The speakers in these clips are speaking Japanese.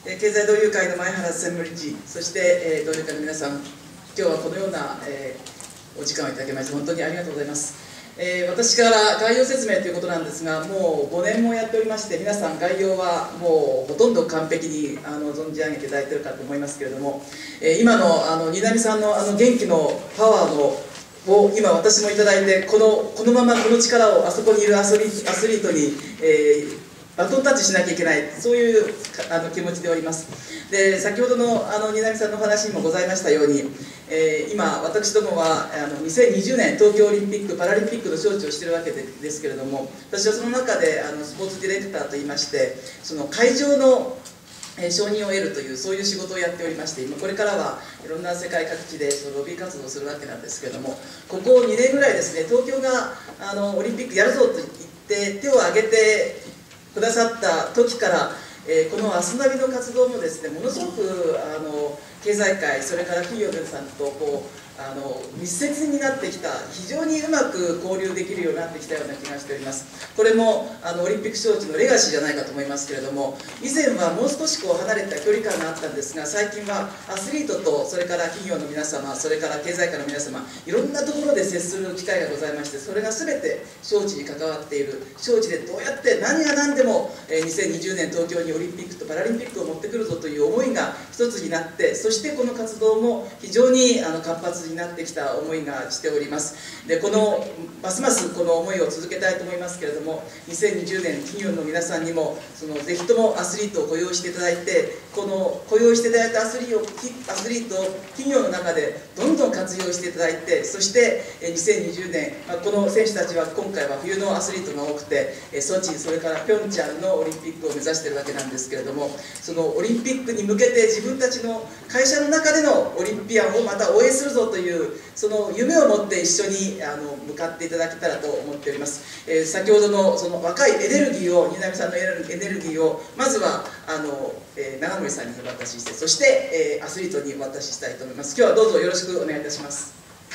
経済同友会の前原専務理事、そして、同友会の皆さん、今日はこのような、お時間をいただきまして本当にありがとうございます。私から概要説明ということなんですが、もう5年もやっておりまして、皆さん概要はもうほとんど完璧に存じ上げていただいているかと思いますけれども、今の新浪さんの元気のパワーを今私もいただいて、このままこの力をあそこにいるアスリートに、バトンタッチしなきゃいけない、そういう気持ちでおります。で、先ほどの新浪さんのお話にもございましたように、今私どもは2020年東京オリンピック・パラリンピックの招致をしているわけですけれども、私はその中でスポーツディレクターといいまして、その会場の承認を得るというそういう仕事をやっておりまして、今これからはいろんな世界各地でそのロビー活動をするわけなんですけれども、ここ2年ぐらいですね、東京がオリンピックやるぞと言って手を挙げてくださった時から、このアスナビの活動もですね、ものすごく経済界、それから企業の皆さんと密接になってきた、非常にうまく交流できるようになってきたような気がしております。これもオリンピック招致のレガシーじゃないかと思いますけれども、以前はもう少し離れた距離感があったんですが、最近はアスリートとそれから企業の皆様、それから経済界の皆様、いろんなところで接する機会がございまして、それが全て招致に関わっている。招致でどうやって何が何でも2020年東京にオリンピックとパラリンピックを持ってくるぞという思いが一つになって、そしてこの活動も非常に活発になってきた思いがしております。で、ますますこの思いを続けたいと思いますけれども、2020年企業の皆さんにもぜひともアスリートを雇用していただいて、この雇用していただいたアスリートを企業の中でどんどん活用していただいて、そして2020年、この選手たちは今回は冬のアスリートが多くて、ソチ、それからピョンチャンのオリンピックを目指しているわけなんですけれども、そのオリンピックに向けて自分たちの会社の中でのオリンピアンをまた応援するぞというその夢を持って一緒に向かっていただけたらと思っております。先ほどのその若いエネルギーを、新浪さんのエネルギーをまずは永森さんにお渡しして、そしてアスリートにお渡ししたいと思います。今日はどうぞよろしくお願いいたします。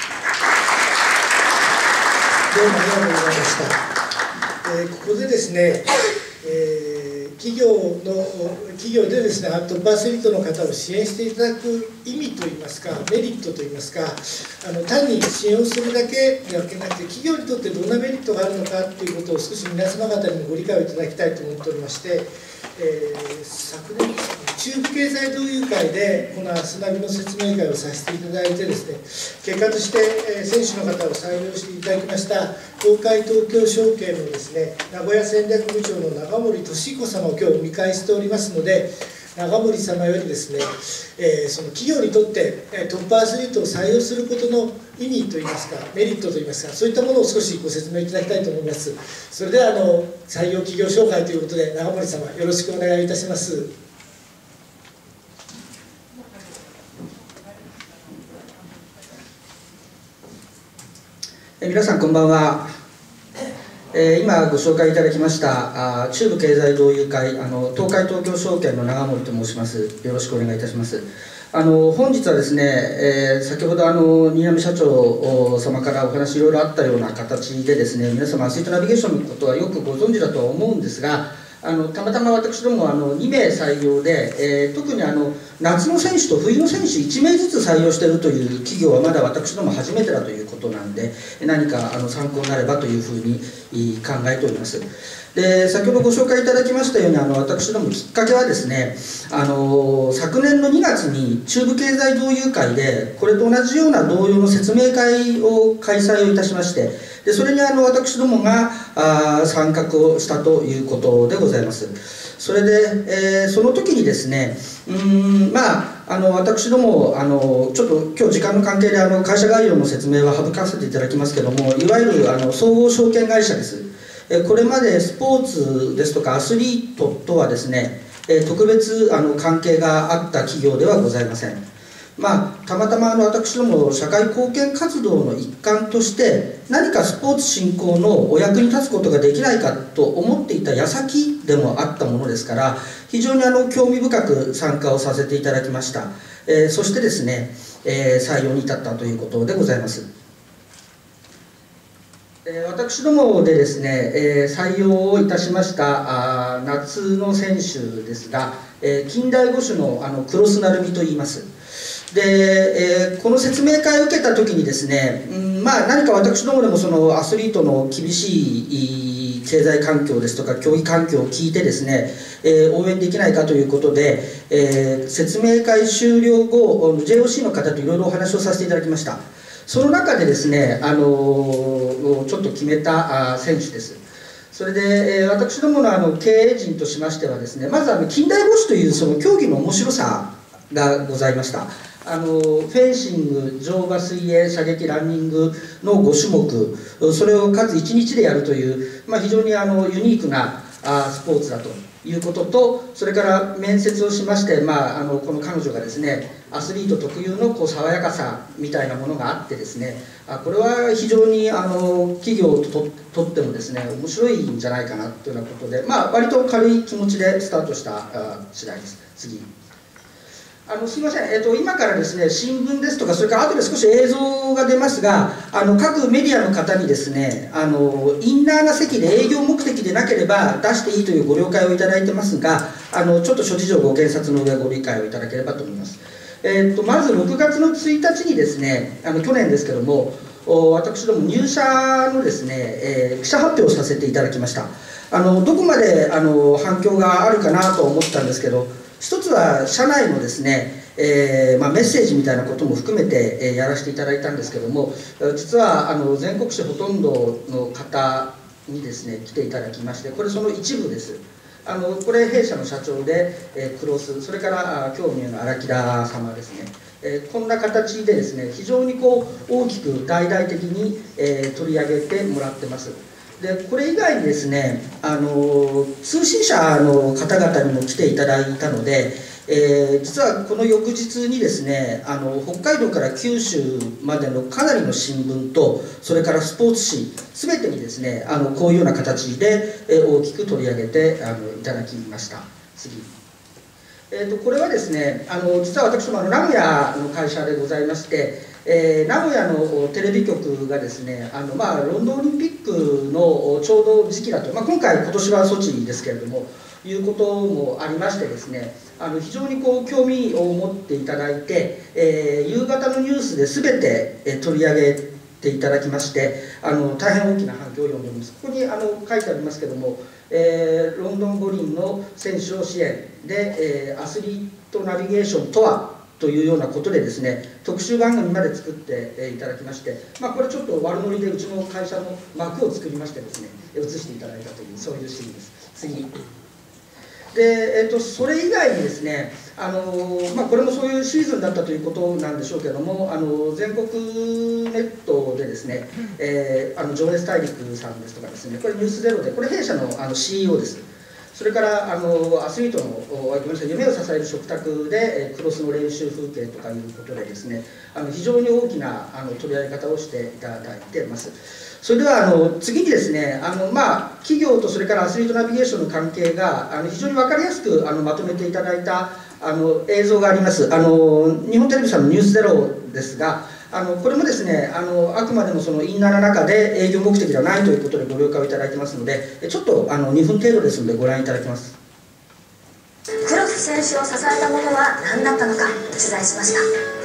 どうもありがとうございました。ここでですね、企業でですね、トップアスリートの方を支援していただく意味といいますか、メリットといいますか、単に支援をするだけではなくて、企業にとってどんなメリットがあるのかということを少し皆様方にもご理解をいただきたいと思っておりまして、昨年中部経済同友会でこのアスナビの説明会をさせていただいてですね、結果として選手の方を採用していただきました東海東京証券のですね、名古屋戦略部長の永森俊彦様を今日お迎えしておりますので、永森様よりですね、その企業にとってトップアスリートを採用することの意味といいますか、メリットといいますか、そういったものを少しご説明いただきたいと思います。それでは採用企業紹介ということで、永森様よろしくお願いいたします。 皆さんこんばんは。今ご紹介いただきました中部経済同友会東海東京証券の永森と申します。よろしくお願いいたします。本日はですね、先ほど新浪社長様からお話いろいろあったような形でですね、皆様アスリートナビゲーションのことはよくご存知だとは思うんですが、たまたま私ども2名採用で、特に夏の選手と冬の選手1名ずつ採用しているという企業はまだ私ども初めてだということなんで、何か参考になればというふうに考えております。で、先ほどご紹介いただきましたように私どもきっかけはですね、昨年の2月に中部経済同友会でこれと同じような同様の説明会を開催をいたしまして、でそれに私どもが参画をしたということでございます。それで、その時にですね、私どもちょっと今日時間の関係で会社概要の説明は省かせていただきますけども、いわゆる総合証券会社です。これまでスポーツですとかアスリートとはですね、特別関係があった企業ではございません。たまたま私ども社会貢献活動の一環として何かスポーツ振興のお役に立つことができないかと思っていた矢先でもあったものですから、非常に興味深く参加をさせていただきました。そしてですね、採用に至ったということでございます。私どもでですね、採用をいたしました夏の選手ですが、 近代五種の黒須成美と言います。で、この説明会を受けた時にですね、何か私どもでもそのアスリートの厳しい経済環境ですとか競技環境を聞いてですね、応援できないかということで、説明会終了後 JOC の方といろいろお話をさせていただきました。その中でですね、ちょっと決めた選手です。それで、私どもの経営陣としましてはですね、まず近代五種というその競技の面白さがございました。フェンシング、乗馬、水泳、射撃、ランニングの5種目、それを数1日でやるという、非常にユニークなスポーツだということと、それから面接をしまして、この彼女がですね、アスリート特有の爽やかさみたいなものがあってですね、これは非常に企業とってもですね、面白いんじゃないかなというようなことで、割と軽い気持ちでスタートした次第です。次。すみません、今からですね、新聞ですとか、それから後で少し映像が出ますが、各メディアの方にですね、インナーな席で営業目的でなければ出していいというご了解をいただいてますが、ちょっと諸事情ご検察の上ご理解をいただければと思います。まず6月の1日にですね、去年ですけども、私ども入社のですね、記者発表をさせていただきました。どこまで反響があるかなと思ったんですけど、一つは社内のですね、メッセージみたいなことも含めて、やらせていただいたんですけども、実は全国紙ほとんどの方にですね来ていただきまして、これその一部です。これ弊社の社長で、黒須、それから興味の荒木田様ですね、こんな形でですね非常に大きく大々的に、取り上げてもらってます。でこれ以外にですね通信社の方々にも来ていただいたので、実はこの翌日にですね北海道から九州までのかなりの新聞とそれからスポーツ紙全てにですねこういうような形で、大きく取り上げていただきました。次。これはですね実は私ども名古屋の会社でございまして、名古屋のテレビ局がですねロンドンオリンピックのちょうど時期だと、今年はソチですけれどもいうこともありましてですね非常に興味を持っていただいて、夕方のニュースで全て、取り上げていただきまして大変大きな反響を呼んでおります。ここに書いてありますけども、ロンドン五輪の選手を支援で、アスリートナビゲーションとはというようなことでですね特集番組まで作っていただきまして、これちょっと悪ノリでうちの会社の幕を作りましてですね映していただいたというそういうシーンです。次。でそれ以外にですねこれもそういうシーズンだったということなんでしょうけども全国ネットでですね、情熱大陸さんですとかですねこれニュースゼロでこれ弊社のCEO です。それからアスリートのごめんなさい夢を支える食卓でクロスの練習風景とかいうことでですね非常に大きな取り上げ方をしていただいています。それでは次にですね企業とそれからアスリートナビゲーションの関係が非常に分かりやすくまとめていただいた映像があります。日本テレビさんのニュースゼロですがこれもですねあくまでもそのインナーの中で営業目的ではないということでご了解をいただいてますのでちょっと2分程度ですのでご覧いただきます。 クロス選手を支えたものは何だったのか取材しました。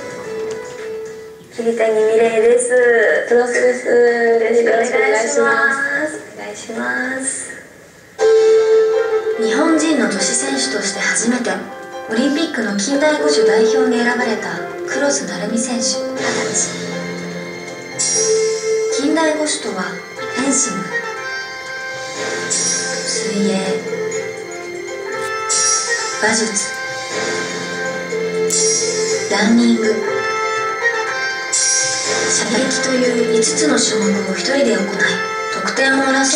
桐谷美玲です。クロスです。よろしくお願いします。お願いします。日本人の女子選手として初めてオリンピックの近代五種代表に選ばれた黒須成美選手20歳。近代五種とはフェンシング、水泳、馬術、ランニング、射撃という5つの種目を1人で行い得点を争う競技です。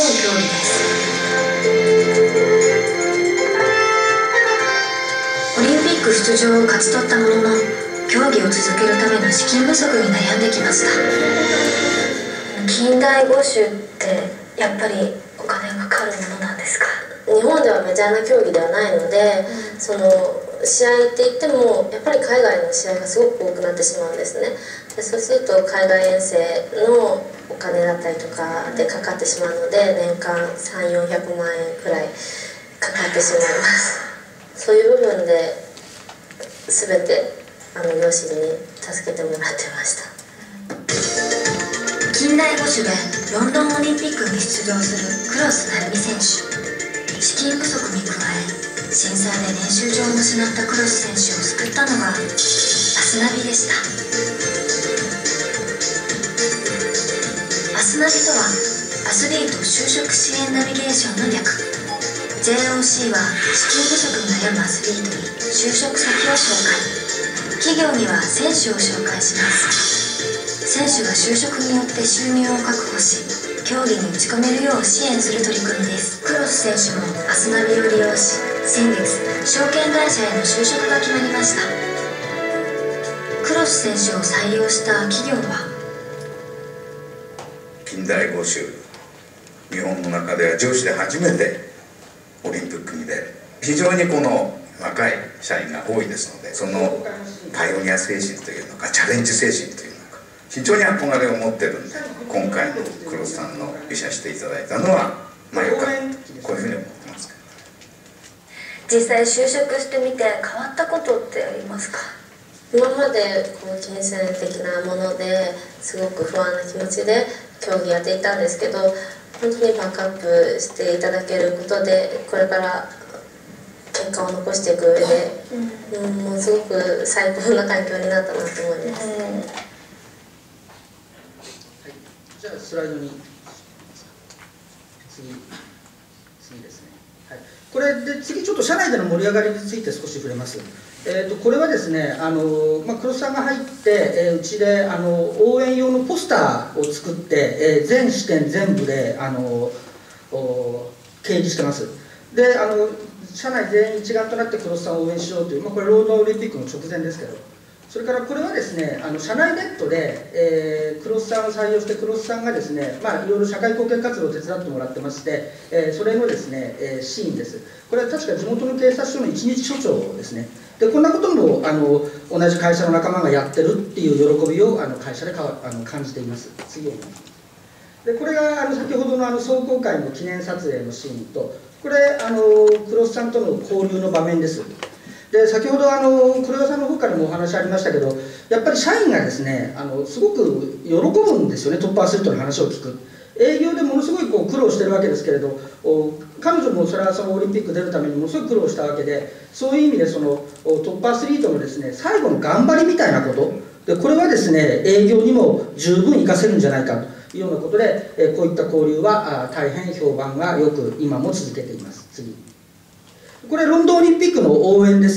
オリンピック出場を勝ち取ったものの競技を続けるための資金不足に悩んできました。近代五種ってやっぱりお金がかかるものなんですか？日本ではメジャーな競技ではないので、その試合って言ってもやっぱり海外の試合がすごく多くなってしまうんですね。でそうすると海外遠征のお金だったりとかでかかってしまうので年間300〜400万円くらいかかってしまいます。 そういう部分で全て両親に助けてもらってました。近代五種でロンドンオリンピックに出場するクロス成美選手。資金不足に加え震災で練習場を失ったクロス選手を救ったのがアスナビでした。アスナビとはアスリート就職支援ナビゲーションの略。 JOC は資金不足に悩むアスリートに就職先を紹介、企業には選手を紹介します。選手が就職によって収入を確保し競技に打ち込めるよう支援する取り組みです。クロス選手もアスナビを利用し先月証券会社への就職が決まりました。クロス選手を採用した企業は近代五種、日本の中では上司で初めてオリンピックに出る、非常にこの若い社員が多いですので、そのパイオニア精神というのかチャレンジ精神というのか非常に憧れを持ってるんで、今回のクロスさんの医者していただいたのはまあよかった、こういうふうに思ってますけど。 実際就職してみて変わったことってありますか？今までこう金銭的なものですごく不安な気持ちで競技やっていたんですけど、本当にバックアップしていただけることでこれから結果を残していく上で、もうすごく最高な環境になったなと思います。 じゃあスライドに次ですね。はい、これで次ちょっと社内での盛り上がりについて少し触れます。これはですね、黒須さんが入って、うちで応援用のポスターを作って、全支店全部で掲示してます。で社内全員一丸となって黒須さんを応援しようという、これロードオリンピックの直前ですけど、それからこれはですね社内ネットで、黒須さんを採用して黒須さんがですね、いろいろ社会貢献活動を手伝ってもらってまして、それのですね、シーンです。これは確か地元の警察署の一日署長ですね。でこんなことも同じ会社の仲間がやってるっていう喜びを会社で感じています。次を見ます。でこれが先ほどの壮行会の記念撮影のシーンと、これ黒須さんとの交流の場面です。で先ほど黒岩さんの方からもお話ありましたけど、やっぱり社員がですねすごく喜ぶんですよね、トップアスリートの話を聞く。営業でものすごい苦労してるわけですけれど、彼女もそれはオリンピック出るためにものすごい苦労したわけで、そういう意味でトップアスリートのですね最後の頑張りみたいなことで、これはですね営業にも十分活かせるんじゃないかというようなことで、こういった交流は大変評判がよく今も続けています。次、これロンドンオリンピックの応援です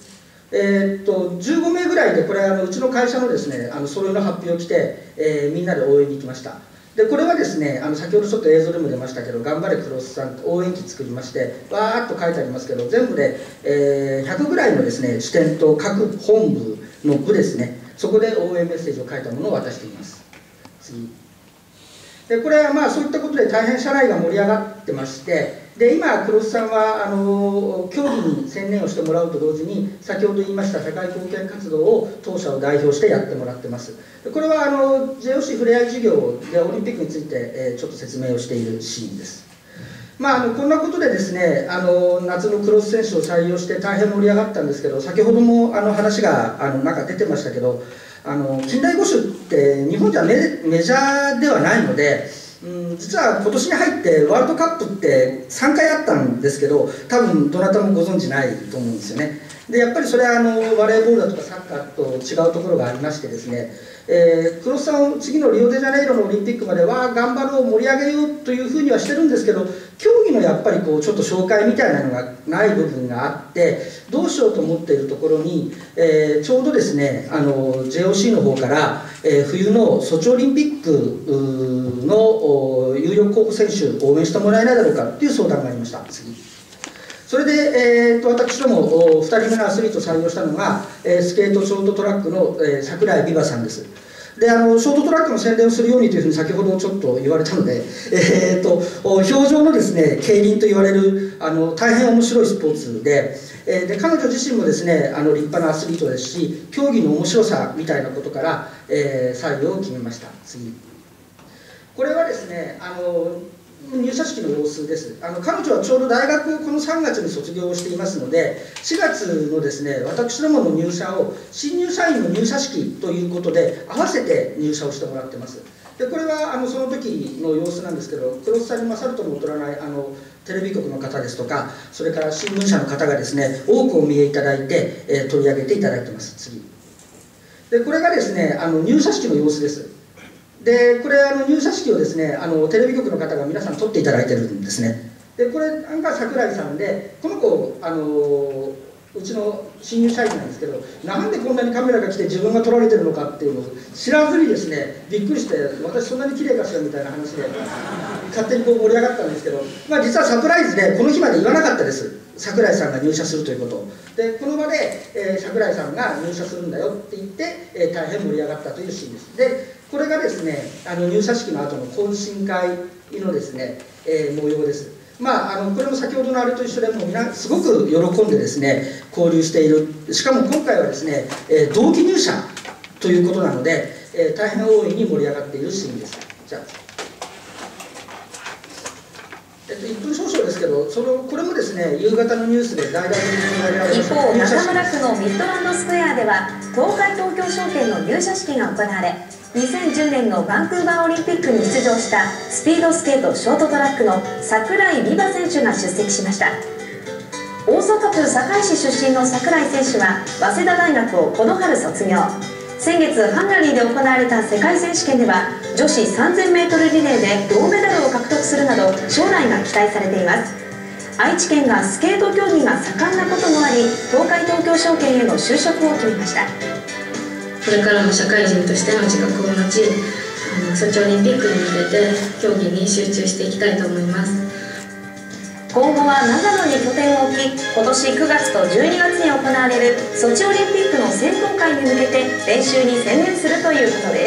。15名ぐらいで、これうちの会社のですね揃いの発表を着て、みんなで応援に行きました。でこれはですね先ほどちょっと映像でも出ましたけど、頑張れ黒須さん応援旗作りまして、わーっと書いてありますけど、全部で、100ぐらいのですね支店と各本部の部ですね、そこで応援メッセージを書いたものを渡しています。次でこれはそういったことで大変社内が盛り上がってまして、で今黒須さんは競技に専念をしてもらうと同時に、先ほど言いました社会貢献活動を当社を代表してやってもらってます。これはJOC ふれあい事業でオリンピックについて、ちょっと説明をしているシーンです。こんなことでですね夏のクロス選手を採用して大変盛り上がったんですけど、先ほども話がなんか出てましたけど、近代五種って日本じゃメジャーではないので、実は今年に入ってワールドカップって3回あったんですけど、多分どなたもご存じないと思うんですよね。でやっぱりそれはバレーボールだとかサッカーと違うところがありましてですね、黒須さんを次のリオデジャネイロのオリンピックまでは頑張ろう、盛り上げようというふうにはしてるんですけど、競技のやっぱりちょっと紹介みたいなのがない部分があって、どうしようと思っているところに、ちょうどですねJOC の方から、冬のソチオリンピックの有力候補選手を応援してもらえないだろうかという相談がありました。次それで、私ども2人目のアスリートを採用したのが、スケートショートトラックの、櫻井美和さんです。でショートトラックの宣伝をするようにというふうに先ほどちょっと言われたので、氷上のですね競輪と言われる大変面白いスポーツで、彼女自身もですね立派なアスリートですし、競技の面白さみたいなことから、採用を決めました。次これはですね入社式の様子です。彼女はちょうど大学をこの3月に卒業していますので、4月のですね、私どもの入社を新入社員の入社式ということで合わせて入社をしてもらってます。でこれはその時の様子なんですけど、黒須さんに勝るとも劣らないテレビ局の方ですとか、それから新聞社の方がですね、多くお見えいただいて、取り上げていただいてます。次でこれがですね、入社式の様子です。でこれ入社式をですね、テレビ局の方が皆さん撮っていただいてるんですね。でこれが桜井さんで、この子うちの新入社員なんですけど、なんでこんなにカメラが来て自分が撮られてるのかっていうのを知らずにですね、びっくりして、私そんなに綺麗かしらみたいな話で勝手にこう盛り上がったんですけど、実はサプライズでこの日まで言わなかったです。桜井さんが入社するということで、この場で、桜井さんが入社するんだよって言って、大変盛り上がったというシーンです。でこれがですね、入社式の後の懇親会のですね、模様です。これも先ほどのあれと一緒で、もうみんなすごく喜んでですね交流している。しかも今回はですね、同期入社ということなので、大変大いに盛り上がっているシーンです。じゃあ1分少々ですけど、これもですね、夕方のニュースで大々的に取り上げられました。 一方、中村区のミッドランドスクエアでは東海東京証券の入社式が行われ、2010年のバンクーバーオリンピックに出場したスピードスケートショートトラックの櫻井梨羽選手が出席しました。大阪府堺市出身の櫻井選手は早稲田大学をこの春卒業。先月ハンガリーで行われた世界選手権では女子 3000m リレーで銅メダルを獲得するなど将来が期待されています。愛知県がスケート競技が盛んなこともあり、東海東京証券への就職を決めました。 これからも社会人としての自覚を持ち、ソチオリンピックに向けて競技に集中していきたいと思います。 今後は長野に拠点を置き、今年9月と12月に行われるソチオリンピックの選考会に向けて練習に専念するということです。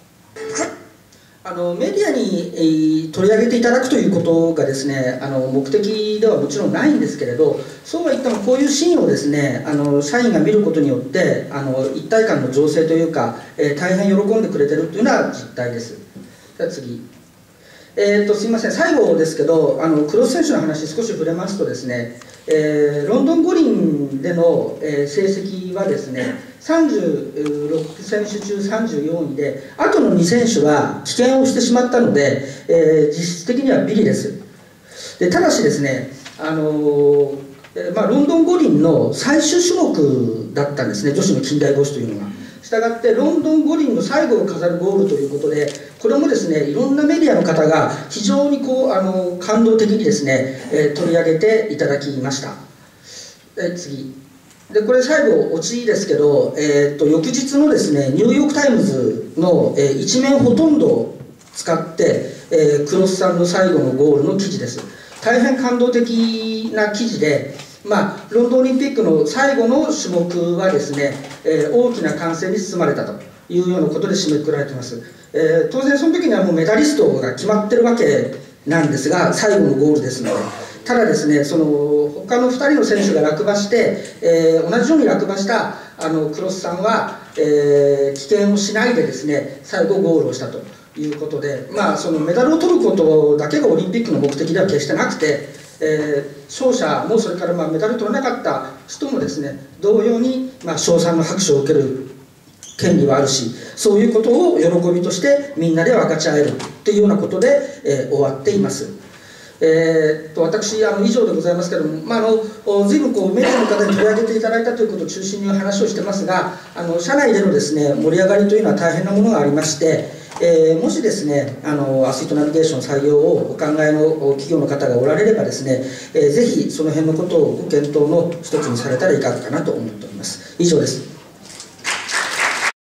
メディアに取り上げていただくということがですね、目的ではもちろんないんですけれど、そうは言ってもこういうシーンをですね、社員が見ることによって一体感の醸成というか、大変喜んでくれてるというのは実態です。じゃあ次。すみません、最後ですけど、クロス選手の話少し触れますとですね、ロンドン五輪での、成績はですね、36選手中34位で、あとの2選手は棄権をしてしまったので、実質的にはビリです。でただしですね、ロンドン五輪の最終種目だったんですね、女子の近代五種というのが。したがってロンドン五輪の最後を飾るゴールということで、これもですね、いろんなメディアの方が非常に感動的にですね、取り上げていただきました。次で、これ最後オチですけど、翌日のですねニューヨーク・タイムズの、一面ほとんどを使って、クロスさんの最後のゴールの記事です。大変感動的な記事で、ロンドンオリンピックの最後の種目はですね、大きな歓声に包まれたというようなことで締めくくられています。当然その時にはもうメダリストが決まってるわけなんですが、最後のゴールですので。ただですね、他の2人の選手が落馬して、同じように落馬したクロスさんは、棄権をしないでですね、最後ゴールをしたということで、そのメダルを取ることだけがオリンピックの目的では決してなくて、勝者もそれからメダル取らなかった人もですね、同様に称賛の拍手を受ける権利はあるし、そういうことを喜びとしてみんなで分かち合えるというようなことで、終わっています。私以上でございますけれども、随分メディアの方に取り上げていただいたということを中心に話をしてますが、社内でのですね盛り上がりというのは大変なものがありまして、もしですねアスリートナビゲーション採用をお考えの企業の方がおられればですね、ぜひその辺のことをご検討の一つにされたらいかがかなと思っております。以上です。